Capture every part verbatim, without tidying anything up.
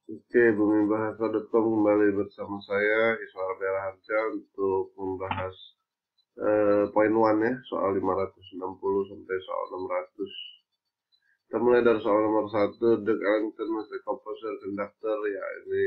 Oke, bumi bahasa dot com kembali bersama saya, Iswar Belaharja, untuk membahas eh, poin one ya, soal lima ratus enam puluh sampai soal enam ratus. Kita mulai dari soal nomor satu, the Ellington was the composer conductor, ya ini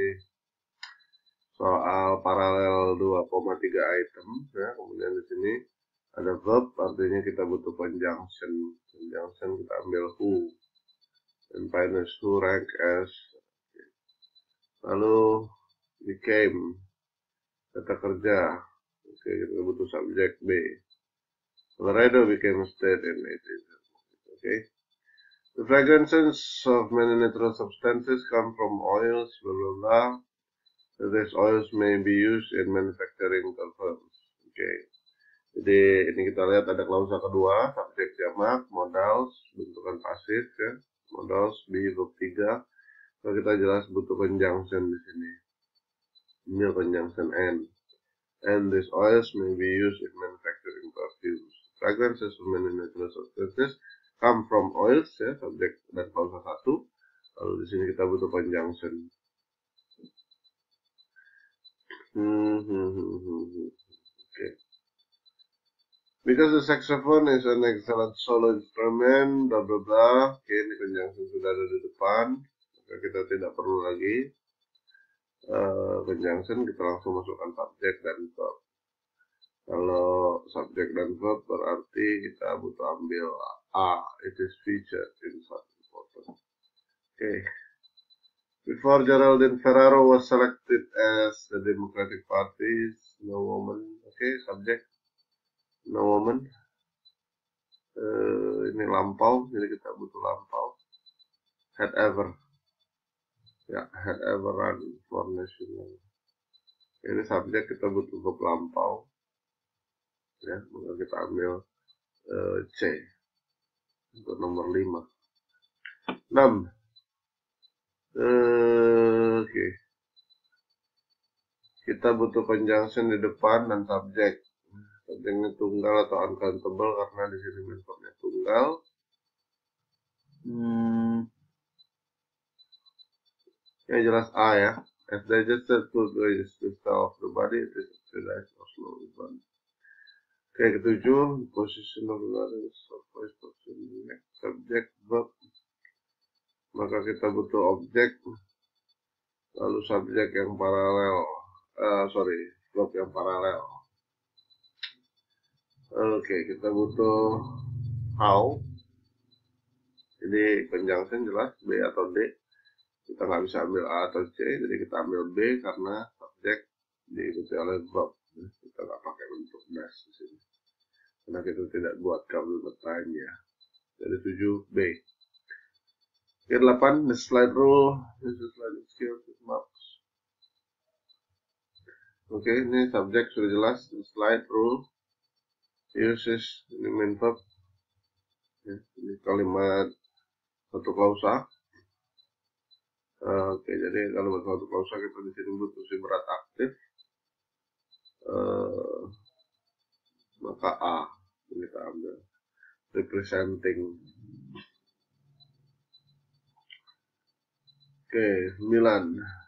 soal paralel dua koma tiga item, ya. Kemudian di sini ada verb, artinya kita butuh conjunction. Conjunction kita ambil who, and find as who, rank as. Lalu became, kata kerja. Oke, kita butuh subjek B. Colorado became a state in eighteen seventy. Okay. The fragrances of many natural substances come from oils, blah blah blah. These oils may be used in manufacturing confirms. Oke. Okay. Jadi ini kita lihat ada klausa kedua, subjek jamak, modals, bentukan pasif ya. Modals B verb tiga. Kalau kita jelas butuh conjunction di sini. Ini conjunction N. And these oils may be used in manufacturing perfumes. Fragrances of many natural substances come from oils ya, subjek dan klausa satu. Lalu di sini kita butuh conjunction. Hmm, hmm, hmm, hmm, hmm. Okay. Because the saxophone is an excellent solo instrument, bla bla bla. Oke, okay, ini conjunction sudah ada di depan, maka kita tidak perlu lagi uh, conjunction. Kita langsung masukkan subjek dan verb. Kalau subjek dan verb berarti kita butuh ambil A. It is featured in such important. Okay. Before Geraldine Ferraro was selected as the Democratic Party's no woman. Okay, subjek no woman. Uh, ini lampau, jadi kita butuh lampau. Had ever. Ya, had ever run for national. Ini subjek kita butuh verb lampau. Ya, maka kita ambil uh, C untuk nomor lima. enam. Uh, Oke. Okay. Kita butuh conjunction di depan dan subjek. Subjeknya tunggal atau uncountable karena di sini verbnya tunggal. Hmm. Ya jelas A ya. As digested food is the style of the body, it is oxidized or slowly burned. Oke, ketujuh, position of the letters of voice position, subject, verb. Maka kita butuh objek, lalu subjek yang paralel, uh, sorry, verb yang paralel. Oke, kita butuh how. Jadi conjunction jelas B atau D. Kita nggak bisa ambil A atau C, jadi kita ambil B karena subjek diikuti oleh verb. Kita nggak pakai bentuk dash di sini, karena kita tidak buat kabel bertanya. Jadi tujuh B. Oke, delapan, the slide rule, this is sliding skills with marks. Oke, ini subjek sudah jelas, the slide rule uses, ini main verb. Ya, ini kalimat satu klausa. Uh, Oke, okay, jadi kalau buat satu klausa kita di sini butuh si berat aktif, uh, maka A ini kita ambil representing. Oke, okay, sembilan.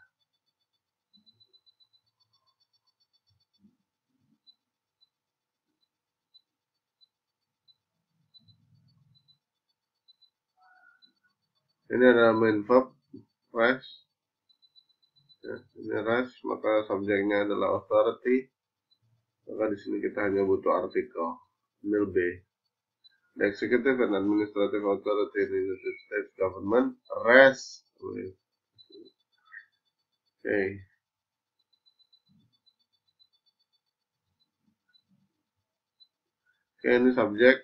Ini adalah main verb rest. Ya, ini rest, maka subjeknya adalah authority. Maka di sini kita hanya butuh artikel. Ambil B. The executive and administrative authority in the United States government rest with. Oke. Okay. Oke, okay, ini subjek.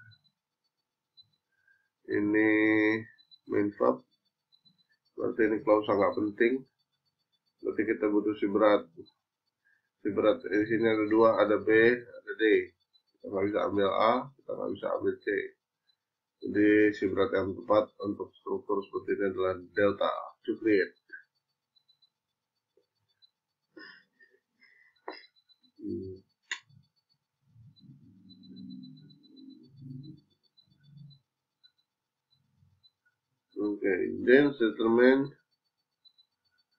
Ini main verb. Berarti ini klausa nggak penting. Berarti kita butuh si berat. Si berat di sini ada dua, ada B, ada D. Kita nggak bisa ambil A, kita nggak bisa ambil C. Jadi si berat yang tepat untuk struktur seperti ini adalah delta. To create. Hmm. Oke, okay. Then determine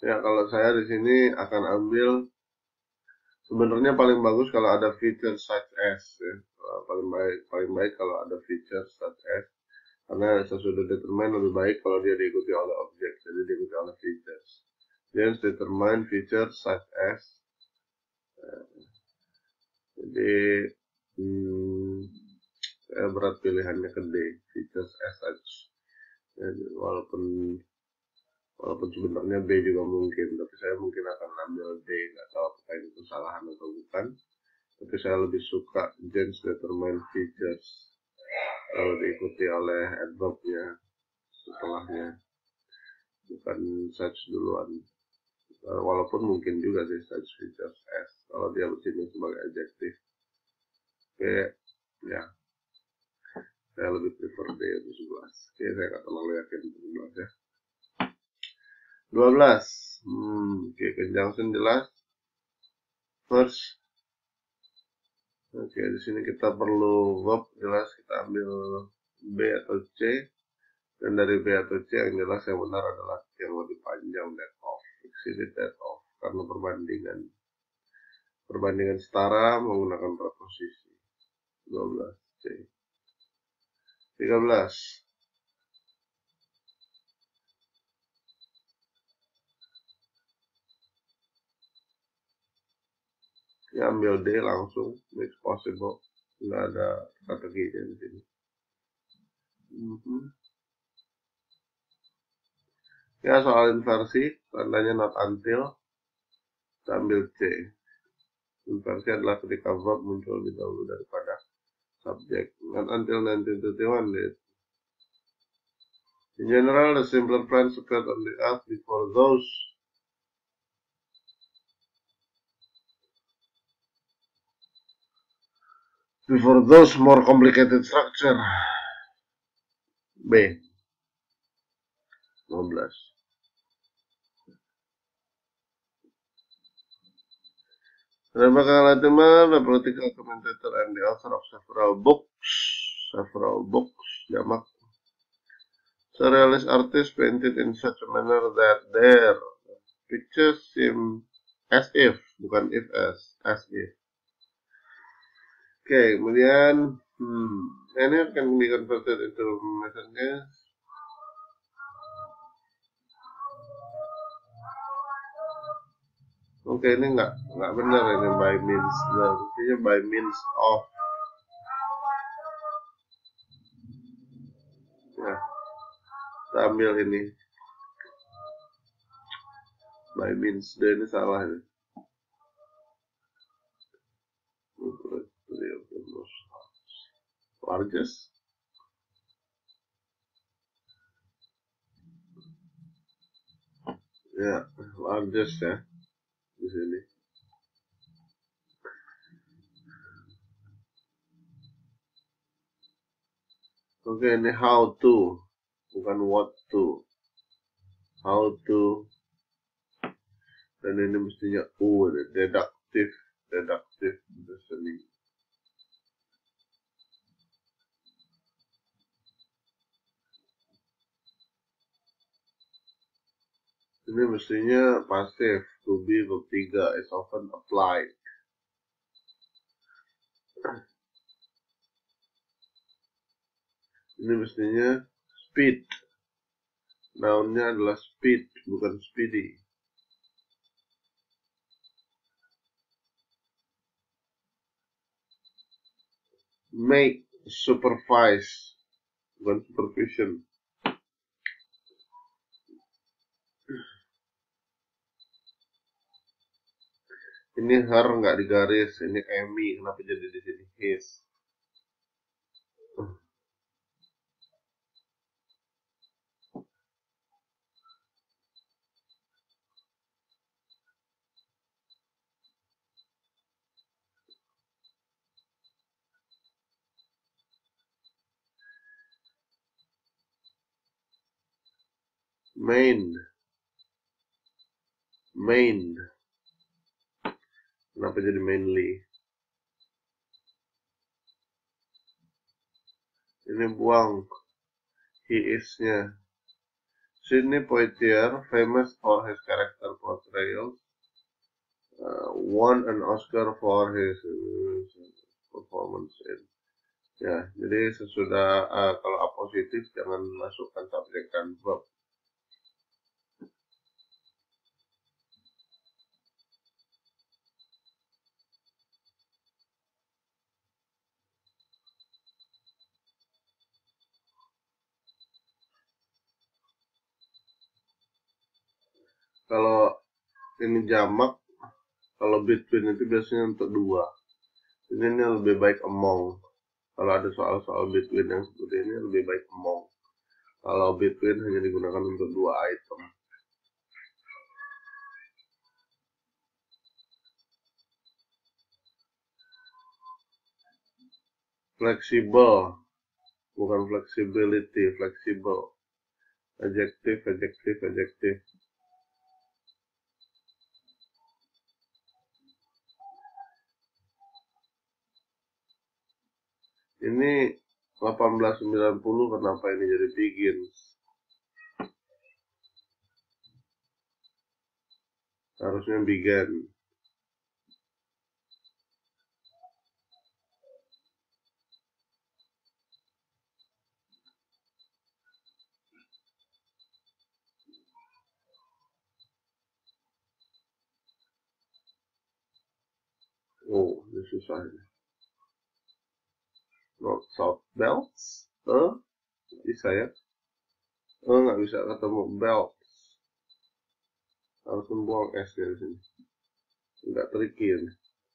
Ya, kalau saya di sini akan ambil, sebenarnya paling bagus kalau ada feature such as, ya. Paling baik, paling baik kalau ada feature such as, karena sesudah determine lebih baik kalau dia diikuti oleh objek, jadi diikuti oleh features. Then determine feature such as, jadi hmm, saya berat pilihannya ke D, features as such. Jadi, walaupun walaupun sebenarnya B juga mungkin, tapi saya mungkin akan ambil D, nggak tahu apakah itu kesalahan atau bukan. Tapi saya lebih suka Gens determine features kalau diikuti oleh adverb-nya setelahnya, bukan such duluan. Walaupun mungkin juga sih such features as kalau dia bersini sebagai adjektif. Oke, ya, saya lebih prefer D itu sebelas. Oke, saya nggak terlalu yakin sebelas ya. dua belas. Hmm, oke, conjunction jelas. First. Oke, di sini kita perlu verb jelas, kita ambil B atau C. Dan dari B atau C yang jelas yang benar adalah yang lebih panjang, that of, exceeded that of, karena perbandingan. Perbandingan setara menggunakan preposisi. dua belas C. tiga belas. Ya, ambil D langsung, make possible, nggak ada strateginya di sini. Mm-hmm. Ya, soal inversi, tandanya not until, kita ambil C. Inversi adalah ketika verb muncul lebih dahulu daripada subjek. Not until nineteen thirty-one did. In general, the simpler plants occurred on the earth before those before those more complicated structure. B. lima belas. Rebecca Latimer, the political commentator and the author of several books, several books, jamak. Surrealist artists painted in such a manner that their pictures seem as if, bukan if as, as if. Oke, okay, kemudian, hmm, ini akan be converted into messages. Oke, okay, ini nggak nggak benar ini by means, nah, artinya by means of. Ya, kita ambil ini by means, dan ini salah ini. Largest. Ya, largest ya di sini. Oke, okay, ini how to, bukan what to. How to. Dan ini mestinya U, deductive, deductive reasoning. Ini mestinya pasif, to be verb tiga is often applied. Ini mestinya speed. Nounnya adalah speed, bukan speedy. Make, supervise, bukan supervision. Ini her nggak digaris, ini Amy, kenapa jadi di sini his? Main, main. Kenapa jadi mainly? Ini buang, he is-nya. Sidney Poitier, famous for his character portrayals, uh, won an Oscar for his uh, performance in. Ya, jadi sesudah uh, kalau A positif jangan masukkan subjek dan verb. Kalau ini jamak, kalau between itu biasanya untuk dua. Ini, ini lebih baik among. Kalau ada soal-soal between yang seperti ini lebih baik among. Kalau between hanya digunakan untuk dua item. Fleksibel, bukan flexibility, fleksibel. Adjektif, adjektif, adjektif. Ini delapan belas sembilan puluh, kenapa ini jadi begins? Harusnya began. Oh, ini susah ini. North South belts, eh, bisa ya? Eh, nggak bisa ketemu belts. Harus membuang S dari sini. Nggak tricky ini.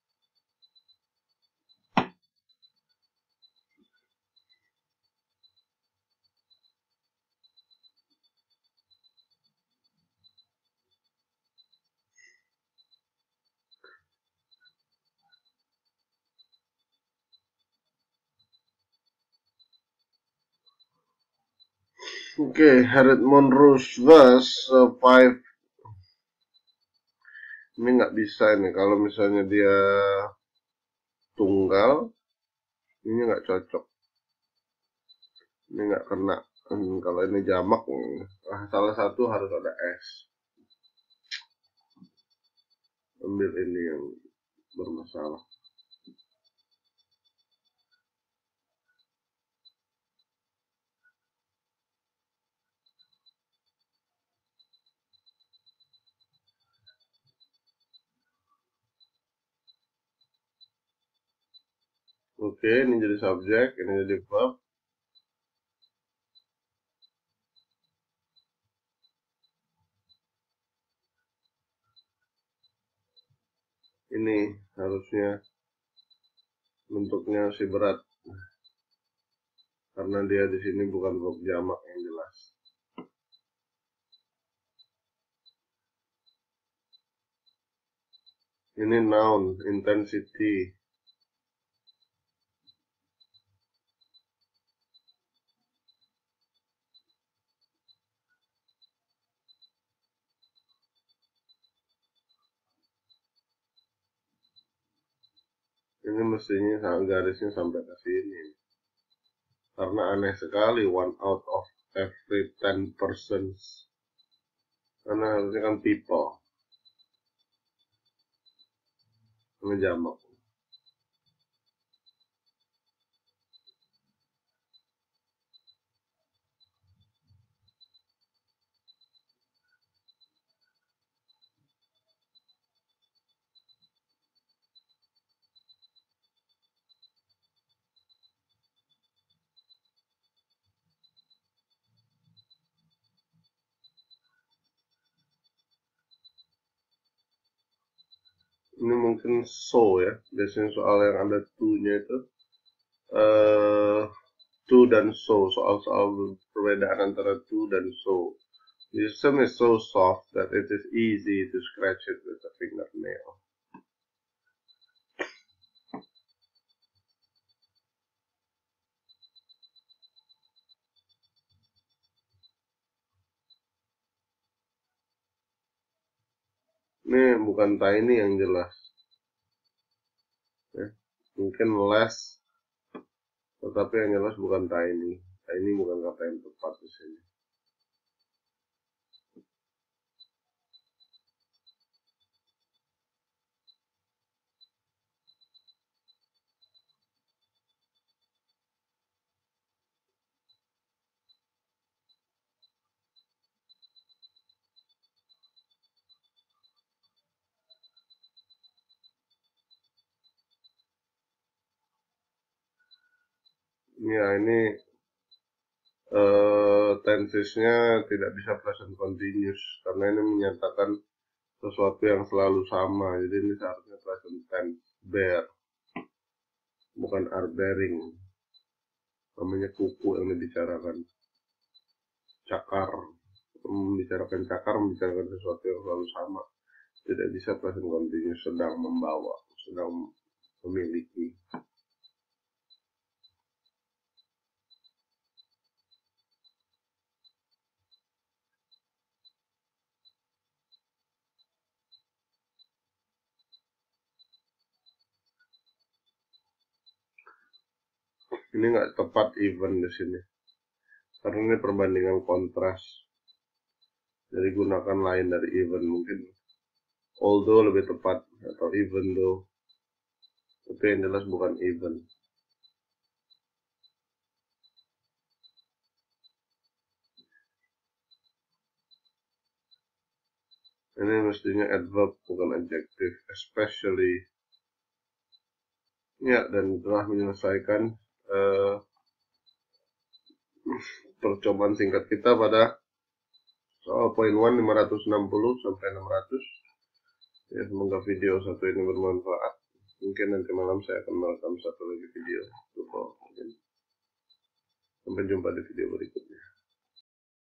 Oke, okay, Harriet Monroe's verse uh, five. Ini nggak bisa ini. Kalau misalnya dia tunggal, ini nggak cocok. Ini nggak kena. Hmm, kalau ini jamak, ah, salah satu harus ada S. Ambil ini yang bermasalah. Oke, ini jadi subjek, ini jadi verb. Ini harusnya bentuknya si berat, karena dia di sini bukan verb jamak yang jelas. Ini noun, intensity. Ini mestinya garisnya sampai ke sini. Karena aneh sekali, one out of every ten persons. Karena harusnya kan people. Ini jamak. Ini mungkin so ya. Biasanya soal yang ada to-nya itu. Uh, to dan so. Soal-soal perbedaan antara to dan so. The system is so soft that it is easy to scratch it with a fingernail. Ini bukan tiny yang jelas. Ya, mungkin less, tetapi yang jelas bukan tiny. Tiny bukan kata yang tepat di sini. Ya, ini uh, tensesnya tidak bisa present continuous karena ini menyatakan sesuatu yang selalu sama. Jadi ini seharusnya present tense bear, bukan are bearing. Namanya kuku yang dibicarakan. Cakar, membicarakan cakar, membicarakan sesuatu yang selalu sama. Tidak bisa present continuous, sedang membawa, sedang memiliki. Ini nggak tepat even di sini, karena ini perbandingan kontras. Jadi gunakan lain dari even, mungkin although lebih tepat atau even though, tapi yang jelas bukan even. Ini mestinya adverb bukan adjective, especially. Ya, dan telah menyelesaikan uh, percobaan singkat kita pada soal poin one lima ratus enam puluh sampai enam ratus. Ya, semoga video satu ini bermanfaat. Mungkin nanti malam saya akan merekam satu lagi video. Sampai jumpa di video berikutnya.